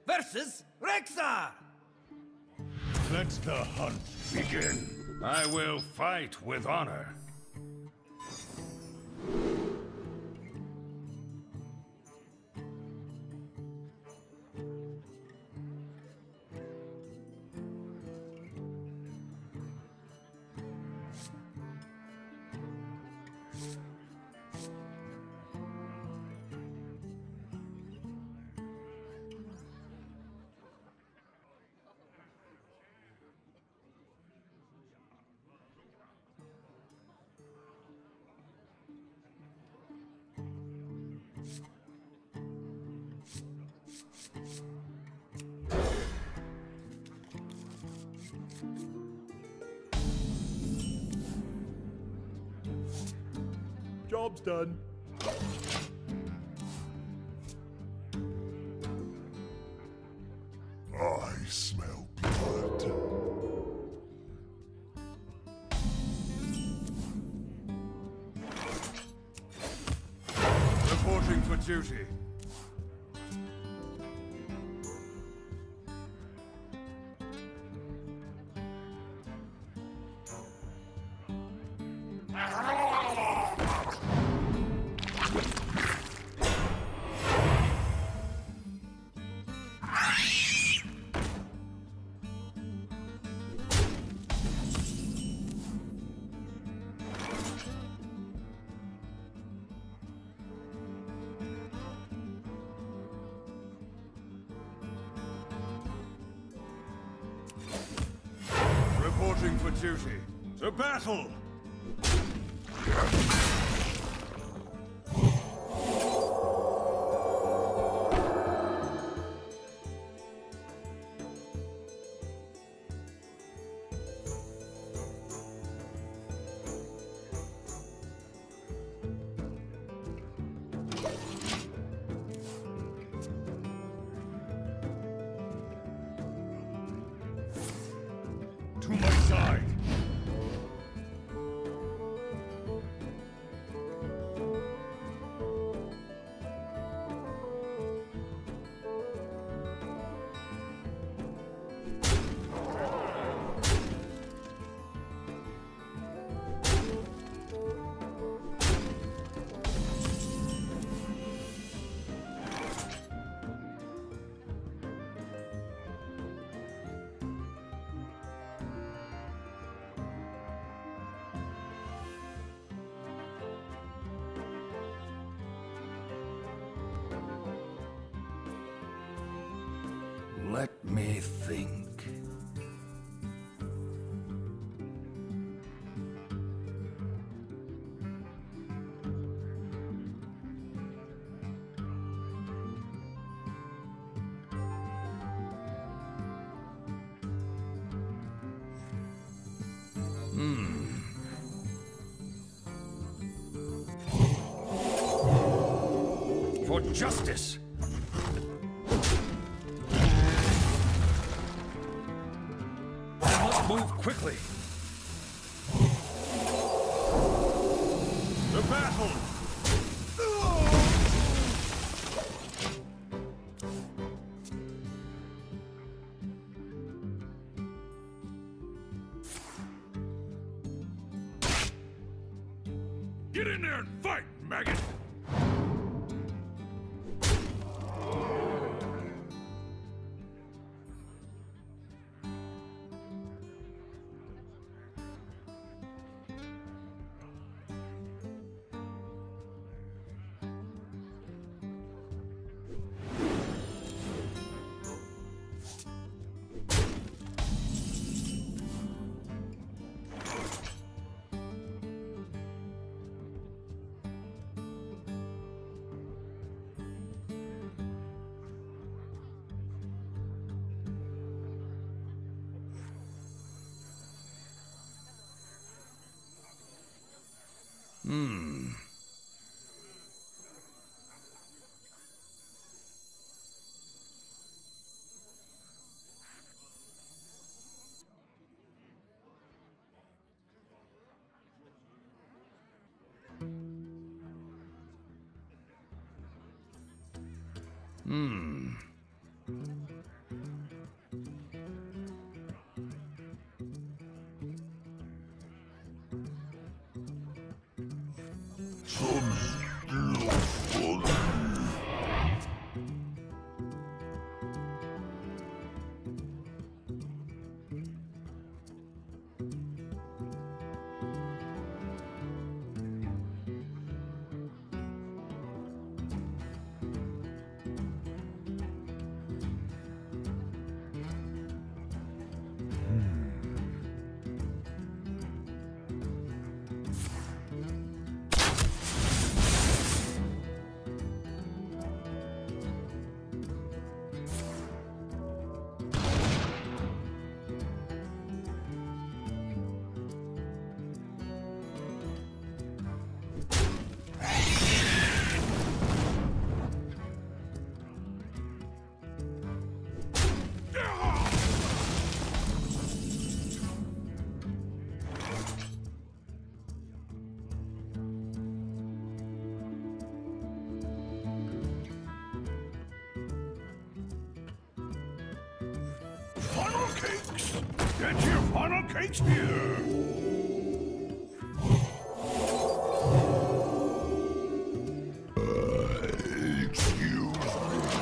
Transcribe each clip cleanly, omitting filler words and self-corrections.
versus Rexxar! Let the hunt begin. I will fight with honor. Job's done. I smell blood. Reporting for duty. Reporting for duty. To battle! To my side! Let me think. For justice! Then let's move quickly! The battle! Get in there and fight, maggot! cakes! Get your funnel cakes here! Excuse me.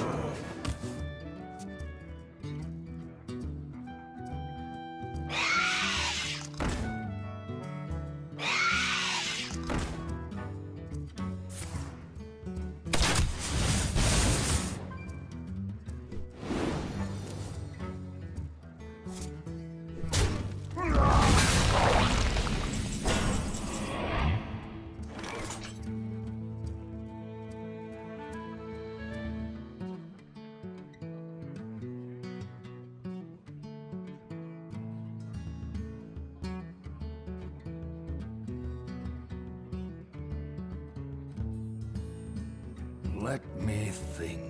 Let me think.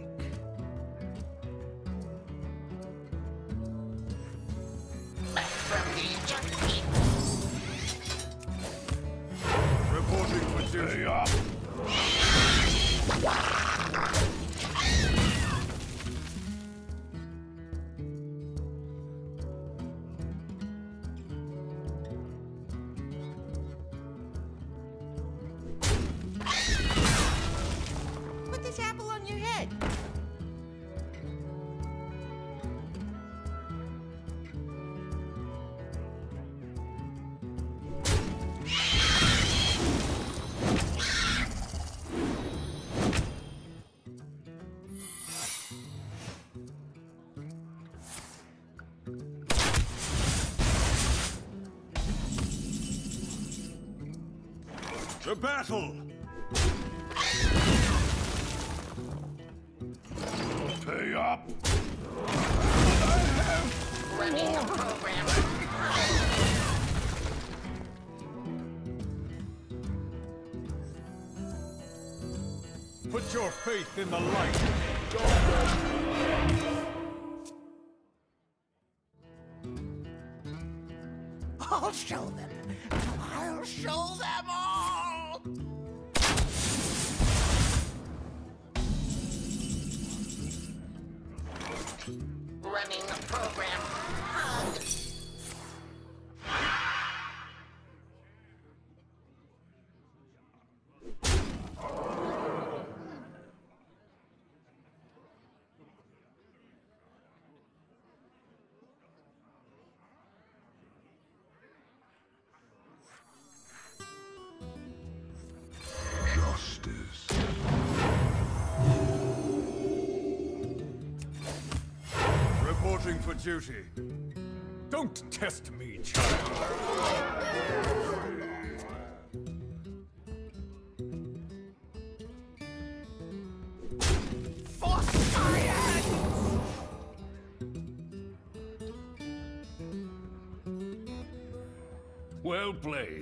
Reporting for duty. Up. Put this apple on your head. To battle! Pay up! I have Running a program. Put your faith in the light! I'll show them. I'll show them all. Running a program. Hug. Justice. Reporting for duty. Don't test me, child. For science! Well played.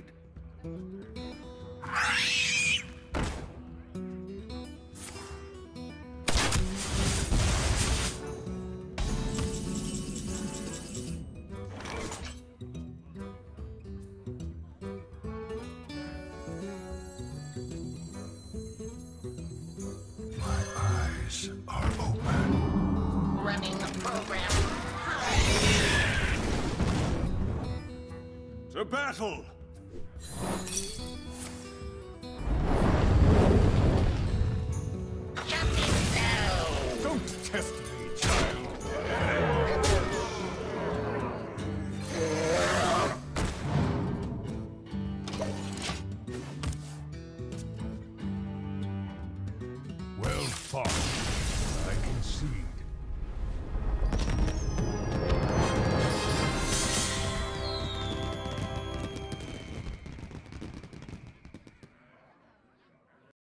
My eyes are open. Running a program. To battle! Jumping down. Don't test me, child. Well fought.